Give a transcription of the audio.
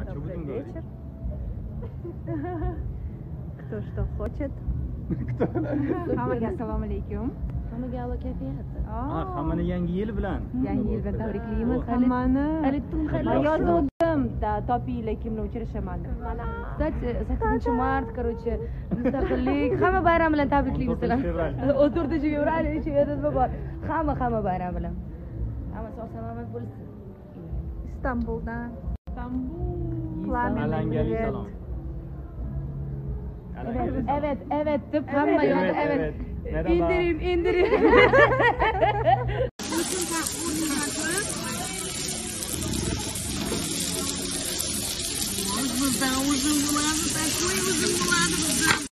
А что будем говорить? вечер. Кто что хочет. Hammaga assalomu alaykum. Hammaga a'lo kayfiyat. Hammani yangi yil bilan. Yangi yil bilan tabriklaymiz. Hammani. Men Yozuvdim, topinglar kimni uchrashaman deb. Kстати, 8 mart, короче, mustaqillik, hamma bayram bilan tabriklaymiz sizlar. 14 fevral, bor. Hamma bayram bilan. Hamma sog' salomat bo'lsin. İstanbul'dan. Alangali salom. Evet deb hamma yo'lda evet. Merhaba. İndirin. Uzun bulado, tá com uzun bulado.